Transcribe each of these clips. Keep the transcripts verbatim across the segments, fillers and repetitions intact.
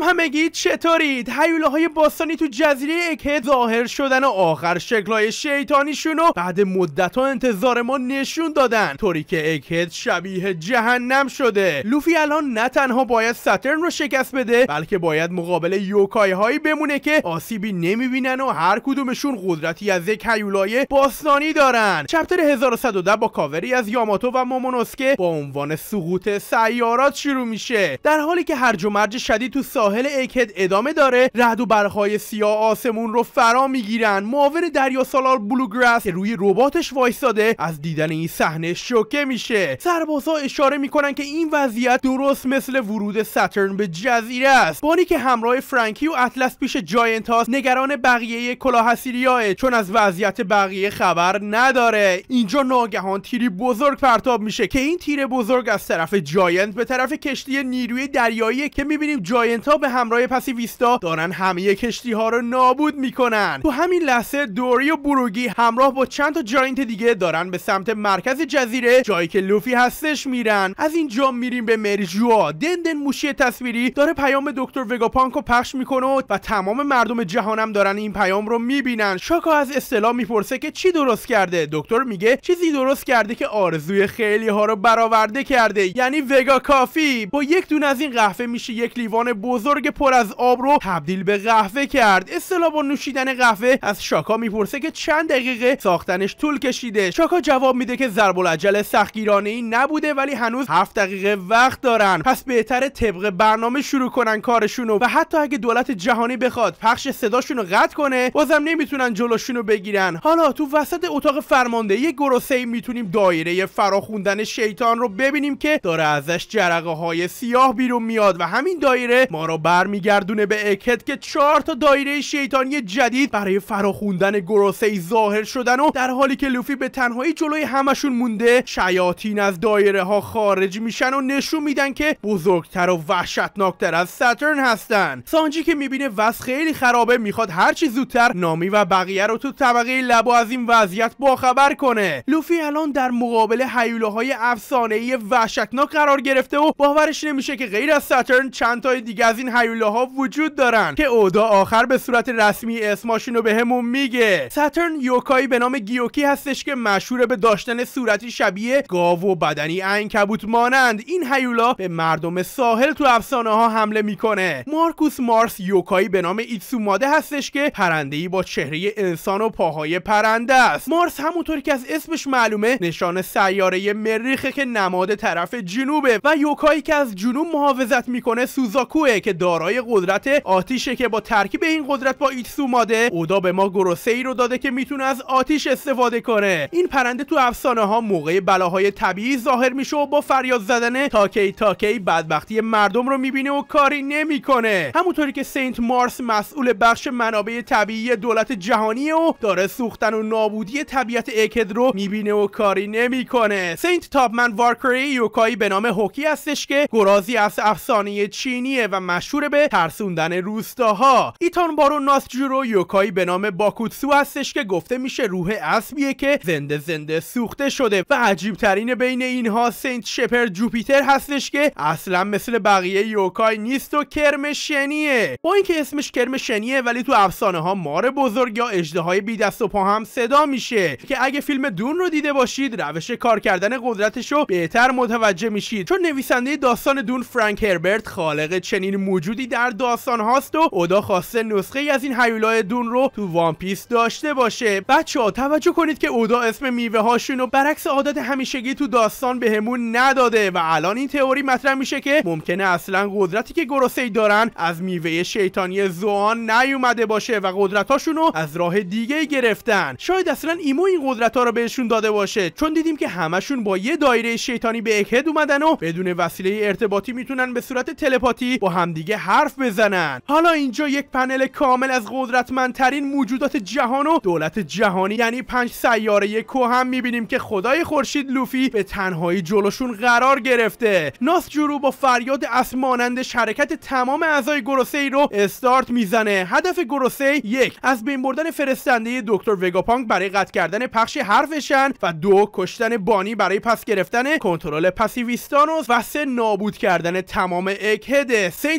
سلام همگی، چطورید؟ هیولاهای باستانی تو جزیره اگهد ظاهر شدن و آخر شکلهای شیطانیشون رو بعد مدت‌ها انتظار ما نشون دادن، طوری که اگهد شبیه جهنم شده. لوفی الان نه تنها باید ساترن رو شکست بده، بلکه باید مقابل یوکای هایی بمونه که آسیبی نمیبینن و هر کدومشون قدرتی از یک هیولای باستانی دارن. چپتر هزار و صد و ده با کاوری از یاماتو و مومونوسکه با عنوان سقوط سیارات شروع میشه. در حالی که هرج و مرج شدید تو ساحل اگهد ادامه داره، رعد و برق‌های سیاه آسمون رو فرا میگیرن. معاون دریا سالار بلوگراس که روی رباتش وایساده از دیدن این صحنه شوکه میشه. سربازا اشاره میکنن که این وضعیت درست مثل ورود ساترن به جزیره است. بانی که همراه فرانکی و اطلس پیش جاینت هاست نگران بقیه کلاه اسیریاه، چون از وضعیت بقیه خبر نداره. اینجا ناگهان تیری بزرگ پرتاب میشه که این تیر بزرگ از طرف جاینت به طرف کشتی نیروی دریایی که میبینیم جاینت ها به همراه پاسیویستا دارن همه کشتی ها رو نابود میکنن. تو همین لحظه دوری و بروگی همراه با چند تا جاینت دیگه دارن به سمت مرکز جزیره، جایی که لوفی هستش میرن. از اینجا میریم به مریجوا. دندن موشی تصویری داره پیام دکتر وگاپانک رو پخش میکنه و تمام مردم جهانم دارن این پیام رو میبینن. شاکا از استلا میپرسه که چی درست کرده. دکتر میگه چیزی درست کرده که آرزوی خیلی ها رو برآورده کرده، یعنی وگا کافی. با یک دونه از این قهوه میشه یک لیوان بزرگ پر از آب رو تبدیل به قهوه کرد. استلا با نوشیدن قهوه از شاکا میپرسه که چند دقیقه ساختنش طول کشیده. شاکا جواب میده که ضرب العجل سختگیرانه‌ای نبوده، ولی هنوز هفت دقیقه وقت دارن، پس بهتره طبق برنامه شروع کنن کارشونو و حتی اگه دولت جهانی بخواد پخش صداشونو قطع کنه بازم نمیتونن جلوشونو بگیرن. حالا تو وسط اتاق فرماندهی گروسئی میتونیم دایره فراخوندن شیطان رو ببینیم که داره ازش جرقه های سیاه بیرون میاد و همین دایره ما رو برمیگردونه به اگهد که چهار تا دایره شیطانی جدید برای فراخوندن گروسئی ظاهر شدن و در حالی که لوفی به تنهایی جلوی همشون مونده، شیاطین از دایره ها خارج میشن و نشون میدن که بزرگتر و وحشتناکتر از ساترن هستن. سانجی که میبینه وضع خیلی خرابه میخواد هرچی زودتر نامی و بقیه رو تو طبقه لبو از این وضعیت باخبر کنه. لوفی الان در مقابل هیولاهای افسانه‌ای وحشتناک قرار گرفته و باورش نمیشه که غیر از ساترن چند تای دیگه از این هیولاها وجود دارن که اودا آخر به صورت رسمی اسماشونو بهمون میگه. ساترن یوکایی به نام گیوکی هستش که مشهور به داشتن صورتی شبیه گاو و بدنی عنکبوت مانند. این هیولا به مردم ساحل تو افسانه ها حمله میکنه. مارکوس مارس یوکایی به نام ایتسوماده هستش که پرنده‌ای با چهره انسان و پاهای پرنده است. مارس همونطوری که از اسمش معلومه نشان سیاره مریخه که نماد طرف جنوبه و یوکایی که از جنوب محافظت میکنه سوزاکوه که دارای قدرت آتیشه که با ترکیب این قدرت با ایتسوماده اودا به ما گروسئی رو داده که میتونه از آتیش استفاده کنه. این پرنده تو افسانه ها موقع بلاهای طبیعی ظاهر میشه و با فریاد زدن تاکی تاکی بدبختی مردم رو میبینه و کاری نمیکنه. همونطوری که سنت مارس مسئول بخش منابع طبیعی دولت جهانیه و داره سوختن و نابودی طبیعت اگهد رو میبینه و کاری نمیکنه. سنت تاپمن وارکری یوکایی به نام هوکی هستش که گرازی از افسانه چینیه و مشهور به ترسوندن روستاها. ایتان بارو ناسجورو یوکایی به نام باکوتسو هستش که گفته میشه روح اسبیه که زنده زنده سوخته شده و عجیب ترین بین اینها سنت شپر جوپیتر هستش که اصلا مثل بقیه یوکای نیست و کرم شنیه. با اینکه اسمش کرم شنیه ولی تو افسانه ها مار بزرگ یا اژدهای بی دست و پا هم صدا میشه که اگه فیلم دون رو دیده باشید روش کار کردن قدرتش رو بهتر متوجه میشید، چون نویسنده داستان دون فرانک هربرت خالق چنین موجودی در داستان هاست و اودا خواسته نسخه ای از این هیولای دون رو تو وان پیس داشته باشه. بچه‌ها توجه کنید که اودا اسم میوه هاشون رو برعکس عادت همیشگی تو داستان بهمون نداده و الان این تئوری مطرح میشه که ممکنه اصلا قدرتی که گروسئی دارن از میوه شیطانی زوان نیومده باشه و قدرتاشون رو از راه دیگه گرفتن. شاید اصلا ایمو این قدرت‌ها رو بهشون داده باشه، چون دیدیم که همشون با یه دایره شیطانی به اگهد اومدن و بدون وسیله ارتباطی میتونن به صورت تلپاتی با همدیگه حرف بزنن. حالا اینجا یک پنل کامل از قدرتمندترین موجودات جهان و دولت جهانی یعنی پنج سیاره کهن میبینیم که خدای خورشید لوفی به تنهایی جلوشون قرار گرفته. ناسجورو با فریاد اسب مانندش حرکت تمام اعضای گروسئی رو استارت میزنه. هدف گروسئی یک از بین بردن فرستنده دکتر وگاپانک برای قطع کردن پخش حرفشن و دو کشتن بانی برای پس گرفتن کنترل پاسیویستانوس و سه نابود کردن تمام اگهد. سنت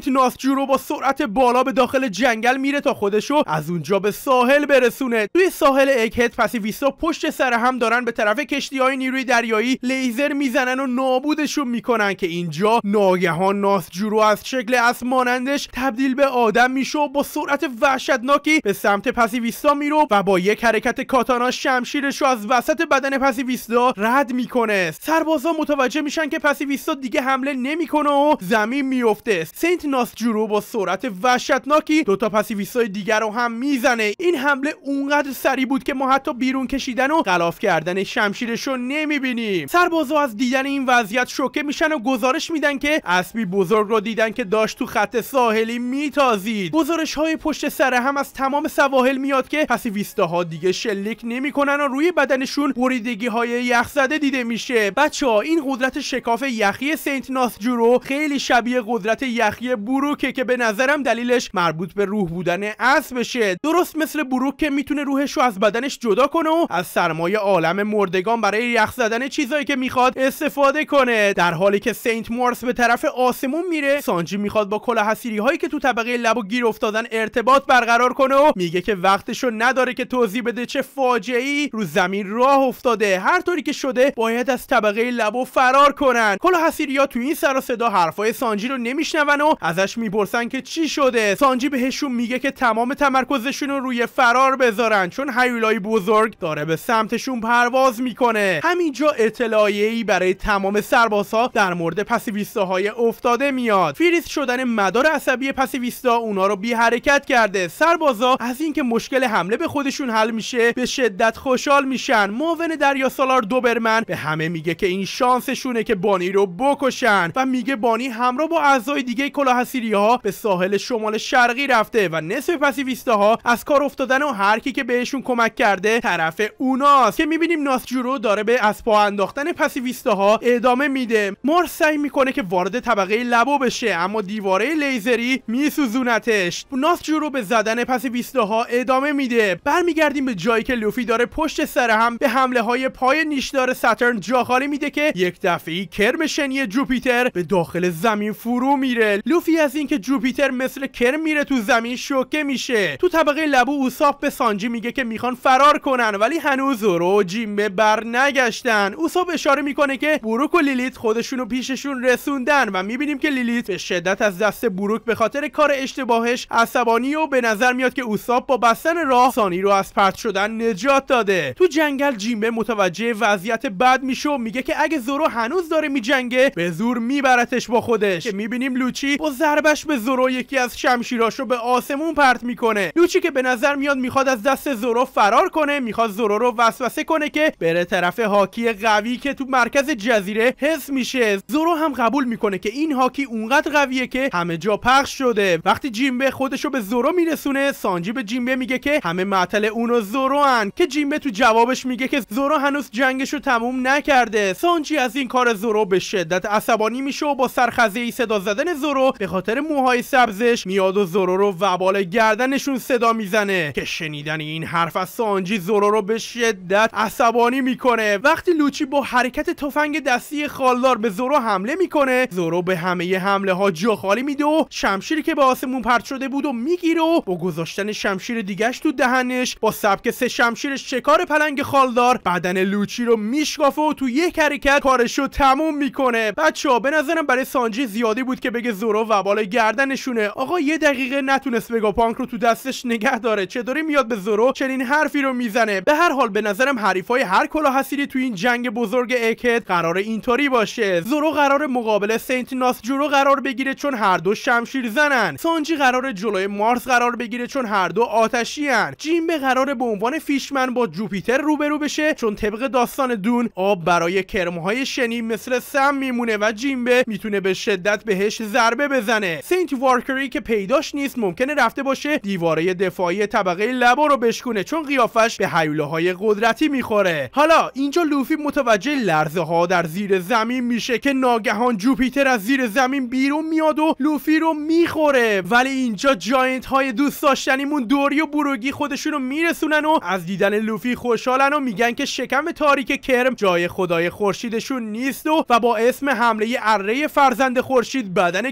سینت ناسجورو با سرعت بالا به داخل جنگل میره تا خودشو از اونجا به ساحل برسونه. توی ساحل اگهد پاسیفیستا پشت سر هم دارن به طرف کشتی‌های نیروی دریایی لیزر میزنن و نابودشون میکنن که اینجا ناگهان ناسجورو از شکل اسب مانندش تبدیل به آدم میشه و با سرعت وحشتناکی به سمت پاسیفیستا میره و با یک حرکت کاتانا شمشیرش رو از وسط بدن پاسیفیستا رد میکنه. سربازا متوجه میشن که پاسیفیستا دیگه حمله نمیکنه و زمین میفته. سینت ناسجورو با سرعت وحشتناکی دو تا پاسیفیستای دیگر رو هم میزنه. این حمله اونقدر سریع بود که ما حتی بیرون کشیدن و غلاف کردن شمشیرش رو نمیبینیم. سربازا از دیدن این وضعیت شوکه میشن و گزارش میدن که اسبی بزرگ رو دیدن که داشت تو خط ساحلی میتازید. گزارش های پشت سر هم از تمام سواحل میاد که پاسیفیستاها دیگه شلیک نمیکنن و روی بدنشون بریدگی های یخ زده دیده میشه. بچه‌ها این قدرت شکاف یخی سینت ناسجورو خیلی شبیه قدرت یخی بروکه که به نظرم دلیلش مربوط به روح بودن اسبشه. درست مثل بروک که میتونه روحشو از بدنش جدا کنه و از سرمایه عالم مردگان برای یخ زدن چیزایی که میخواد استفاده کنه. در حالی که سینت مارس به طرف آسمون میره، سانجی میخواد با کلاه‌حصیری هایی که تو طبقه لب و گیر افتادن ارتباط برقرار کنه و میگه که وقتشو نداره که توضیح بده چه فاجعه‌ای رو زمین راه افتاده. هر طوری که شده باید از طبقه لبو فرار کنن. کلاه‌حصیری‌ها تو این سر و صدا حرفای سانجی رو نمیشنون و ازش میپرسن که چی شده. سانجی بهشون میگه که تمام تمرکزشون رو روی فرار بذارن چون هیولای بزرگ داره به سمتشون پرواز میکنه. همینجا اطلاعیه‌ای برای تمام سربازها در مورد پاسیفیستاهای افتاده میاد. فریز شدن مدار عصبی پاسیفیستا اونا رو بی حرکت کرده. سربازا از اینکه مشکل حمله به خودشون حل میشه به شدت خوشحال میشن. معاون دریا سالار دوبرمن به همه میگه که این شانسشونه که بانی رو بکشن و میگه بانی همراه با اعضای دیگه کلاه‌حصیری‌ها به ساحل شمال شرقی رفته و نصف پاسیفیستاها از کار افتادن و هر کی که بهشون کمک کرده طرف اوناست که میبینیم ناسجورو داره به از پا انداختن پاسیفیستاها ادامه میده. مارس سعی میکنه که وارد طبقه لبو بشه اما دیواره لیزری میسوزونتش. ناسجورو به زدن پاسیفیستاها ادامه میده. برمیگردیم به جایی که لوفی داره پشت سر هم به حمله های پای نیشدار ساترن جا خالی میده که یک دفعه‌ای کرم شنی جوپیتر به داخل زمین فرو میره. لوفی از اینکه جوپیتر مثل کرم میره تو زمین شوکه میشه. تو طبقه لبو اوساپ به سانجی میگه که میخوان فرار کنن ولی هنوز زورو و جیمبه بر نگشتن. اوساپ اشاره میکنه که بروک و لیلیت خودشونو پیششون رسوندن و میبینیم که لیلیت به شدت از دست بروک به خاطر کار اشتباهش عصبانی و به نظر میاد که اوساپ با بستن راه سانی رو از پرت شدن نجات داده. تو جنگل جیمبه متوجه وضعیت بد میشه و میگه که اگه زورو هنوز داره میجنگه به زور میبرتش با خودش که میبینیم لوچی با ضربش به زورو یکی از شمشیراشو به آسمون پرت میکنه. لوچی که به نظر میاد میخواد از دست زورو فرار کنه، میخواد زورو رو وسوسه کنه که بره طرف هاکی قوی که تو مرکز جزیره حس میشه. زورو هم قبول میکنه که این هاکی اونقدر قویه که همه جا پخش شده. وقتی جیمبه خودشو به زورو میرسونه سانجی به جیمبه میگه که همه معطل اونو زورو ان که جیمبه تو جوابش میگه که زورو هنوز جنگشو تموم نکرده. سانجی از این کار زورو به شدت عصبانی میشه و با سرخزه‌ای صدا زدن زورو به خاطر موهای سبزش میاد و زورو رو وبال گردنشون صدا میزنه که شنیدن این حرف از سانجی زورو رو به شدت عصبانی میکنه. وقتی لوچی با حرکت تفنگ دستی خالدار به زورو حمله میکنه زورو به همه حمله ها جا خالی میده و شمشیری که به آسمون پرت شده بود و میگیره و با گذاشتن شمشیر دیگه‌اش تو دهنش با سبک سه شمشیر شکار پلنگ خالدار بدن لوچی رو میشکافه و تو یک حرکت کارشو تموم میکنه. بچه‌ها به نظرم برای سانجی زیادی بود که بگه زورو وبال گردنشونه. آقا یه دقیقه نتونست وگاپانک رو تو دستش نگه داره، چطوری میاد به زورو چنین حرفی رو میزنه؟ به هر حال به نظرم حریفای هر کلاه‌حصیری تو این جنگ بزرگ اگهد قرار اینطوری باشه. زورو قرار مقابل سینت ناسجورو قرار بگیره چون هر دو شمشیر زنن. سانجی قرار جلوی مارس قرار بگیره چون هر دو آتشی ان. جیمبه قراره به عنوان فیشمن با جوپیتر روبرو بشه چون طبق داستان دون آب برای کرم‌های شنی مثل سم میمونه و جیمبه میتونه به شدت بهش ضربه بزنه. سینت وارکری که پیداش نیست ممکنه رفته باشه دیواره دفاعی طبقه لبو رو بشکونه چون قیافش به هیولاهای قدرتی میخوره. حالا اینجا لوفی متوجه لرزه ها در زیر زمین میشه که ناگهان جوپیتر از زیر زمین بیرون میاد و لوفی رو میخوره. ولی اینجا جاینت های دوست داشتنیمون دوری و بروگی خودشونو میرسونن و از دیدن لوفی خوشحالن و میگن که شکم تاریک کرم جای خدای خورشیدشون نیست و و با اسم حمله اره فرزند خورشید بدن کرم رو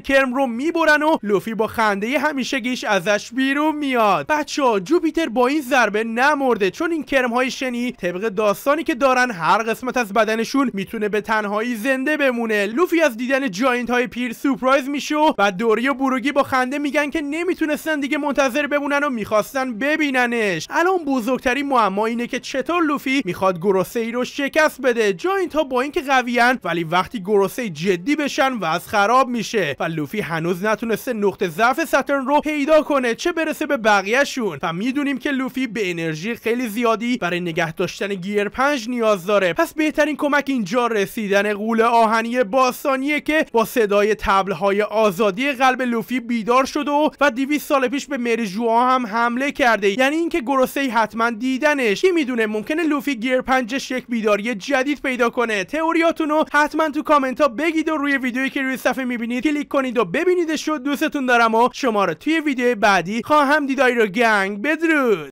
رو میبرن و لوفی با خنده همیشگیش ازش بیرون میاد. بچه‌ها جوپیتر با این ضربه نمرده، چون این کرم‌های شنی طبق داستانی که دارن هر قسمت از بدنشون میتونه به تنهایی زنده بمونه. لوفی از دیدن جاینت های پیر سورپرایز میشه و دوری و بروگی با خنده میگن که نمیتونستن دیگه منتظر بمونن و میخواستن ببیننش. الان بزرگترین معما اینه که چطور لوفی میخواد گوروسئی رو شکست بده. جاینت ها با اینکه قویان ولی وقتی گوروسئی جدی بشن وضع خراب میشه و لوفی هنوز نتونسته نقطه ضعف ساترن رو پیدا کنه، چه برسه به بقیه‌شون. و میدونیم که لوفی به انرژی خیلی زیادی برای نگه داشتن گیر پنج نیاز داره. پس بهترین کمک اینجا رسیدن غول آهنی باستانیه که با صدای طبل‌های آزادی قلب لوفی بیدار شده و و دویست سال پیش به مری ژوآ هم حمله کرده. یعنی اینکه گوروسئی حتما دیدنش. کی میدونه ممکنه لوفی گیر پنجش یک بیداری جدید پیدا کنه. تئوریاتونو حتما تو کامنت ها بگید و روی ویدیویی که روی صفحه میبینید کلیک کنید و ببینیدش. دوستتون دارم و شما رو توی ویدیو بعدی خواهم دید. رو گنگ بدرود.